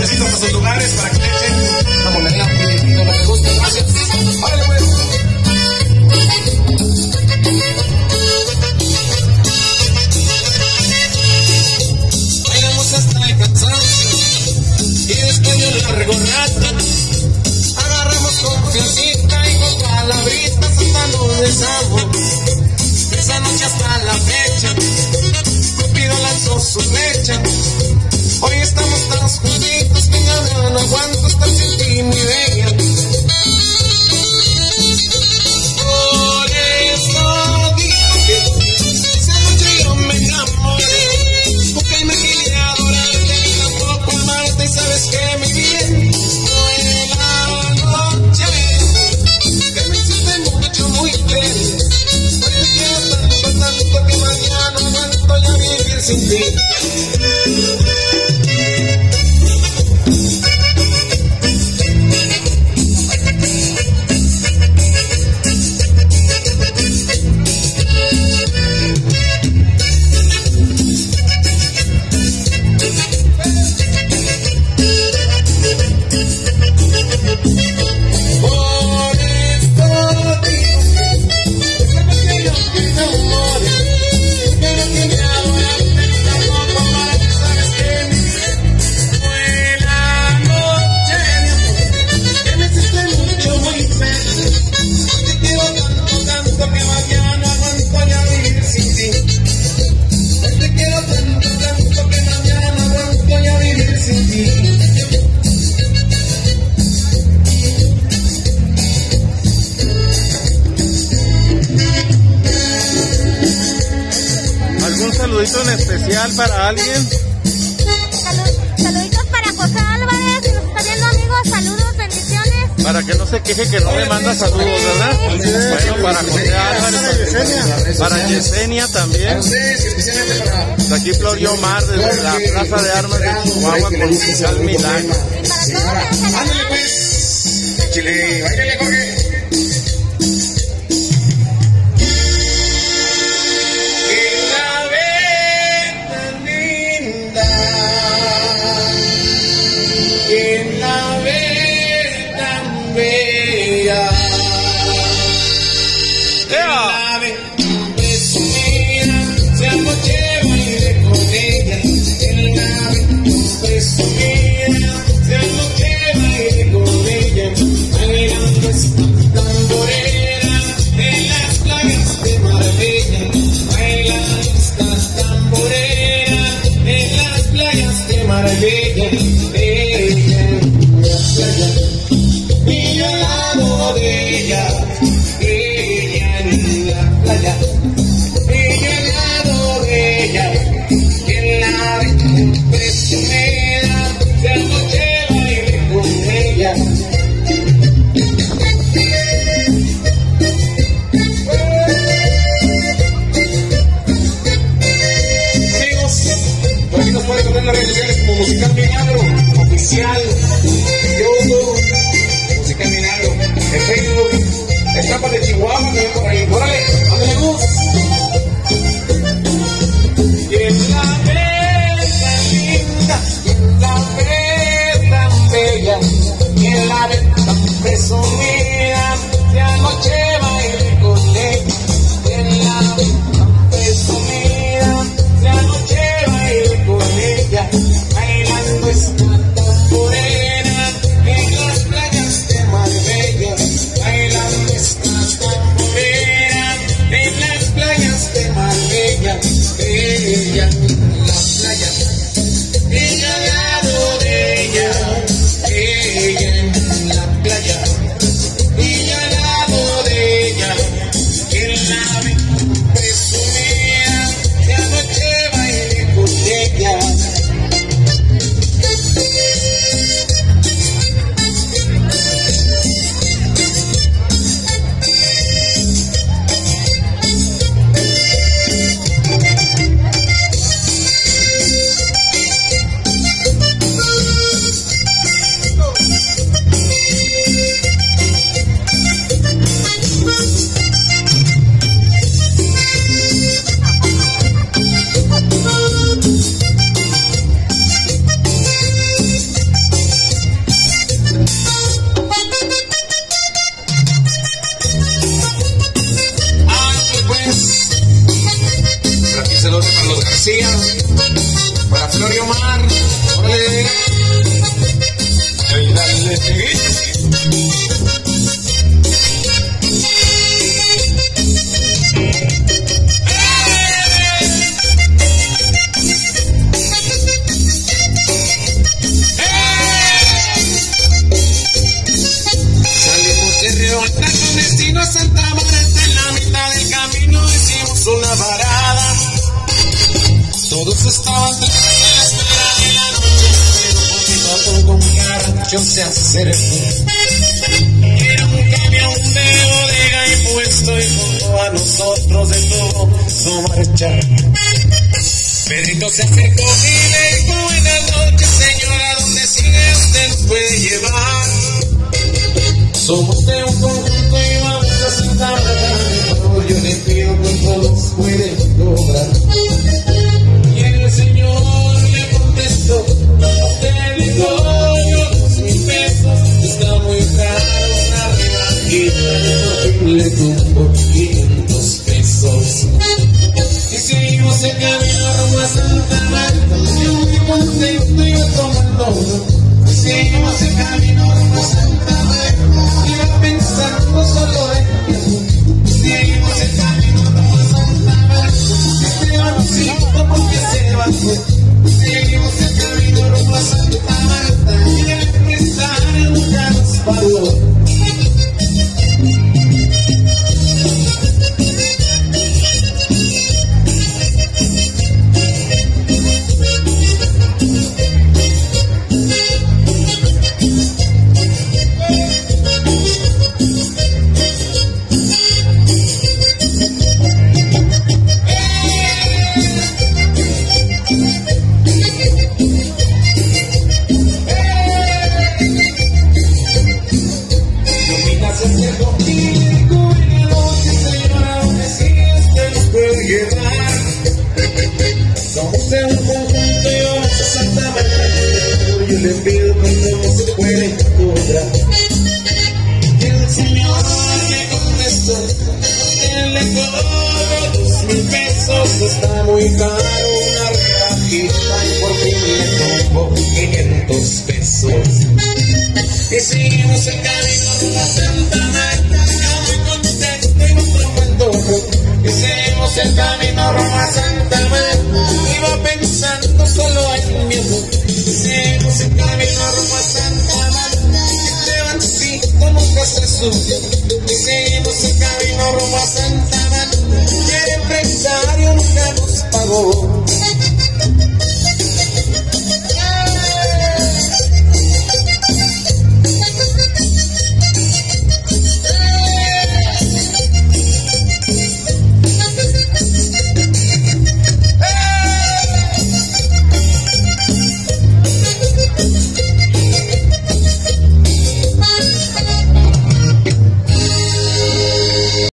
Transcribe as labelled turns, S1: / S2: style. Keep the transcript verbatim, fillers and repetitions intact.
S1: botecitos a sus lugares para que le echen una moneda muy lo que les guste. Gracias. Órale, pues. Bailamos hasta el cansancio y después yo largo rato. Agarramos confiancita y con palabritas hasta nos besamos. Esa noche hasta la fecha Cupido lanzó su flecha. Hoy estamos tan juntitos que ya no aguanto estar sin ti, mi bella. Por eso digo que esa noche yo me enamoré, porque imaginé adorarte y tampoco amarte. Y sabes que mi bien fue la noche que me hiciste mucho, muy feliz. Hoy te quiero tanto, tanto que mañana no aguanto ya vivir sin ti.
S2: ¿Algún saludito en especial para alguien?
S3: Salud, saluditos para José Álvarez, si nos está viendo, amigos, saludos, bendiciones.
S2: Para que no se queje que no le manda saludos, ¿verdad? Bueno, para José Álvarez, para Yesenia también. De aquí Florio Omar, desde la Plaza de Armas de Chihuahua con Fiscal Milagro.
S1: Ándale pues, Chile, báilale, Jorge.
S4: ¿Quién la ve tan bella? ¿Quién la ve tan presumida? Se amochea y baile con ella. ¿Quién la ve tan presumida? Se amochea y baile con ella. Bailando esta
S1: cortesía para Florio Mar. Órale. Y dale seguir. Con destino a Santa Marta, en la mitad del camino hicimos una parada. Todos estaban tristes en la espera de la noche, pero poquito a poco un carro se acercó. Era un camión de bodega impuesto y junto a nosotros detuvo su marcha. Pedrito se acercó y le dijo: buenas noches, señora, ¿dónde sigue? Usted nos puede llevar. Somos de un conjunto y vamos a Santa Marta. Por favor, yo le pido que todos pueden lograr. Y el señor le contestó: usted dijo yo dos mil pesos, está muy caro, una rebajita. Le tumbó quinientos pesos. Y seguimos el camino rumbo a Santa Marta. Yo muy contento y yo tomando. Y seguimos el camino rumbo a Santa Marta. Iba pensando solo en ti. Seguimos el camino rumbo a Santa Marta. Este bancito porque se bajó. Seguimos el camino rumbo a Santa Marta. Y el empresario nunca nos paró. Somos de un conjunto y vamos a Santa Marta. Yo le pido que no se puede encontrar. Y el señor me contestó: él le cobro dos mil pesos, está muy caro, una rebajita. Y por fin le tomó quinientos pesos. Y seguimos el camino rumbo a Santa Marta. Yo muy contento y muy contento. Y seguimos el camino rumbo a Santa Marta. Iba pensando solo en mi amor. Y seguimos el camino rumbo a Santa Marta. Este bancito nunca se subió. Y seguimos el camino rumbo a Santa Marta. Y el empresario nunca nos pagó.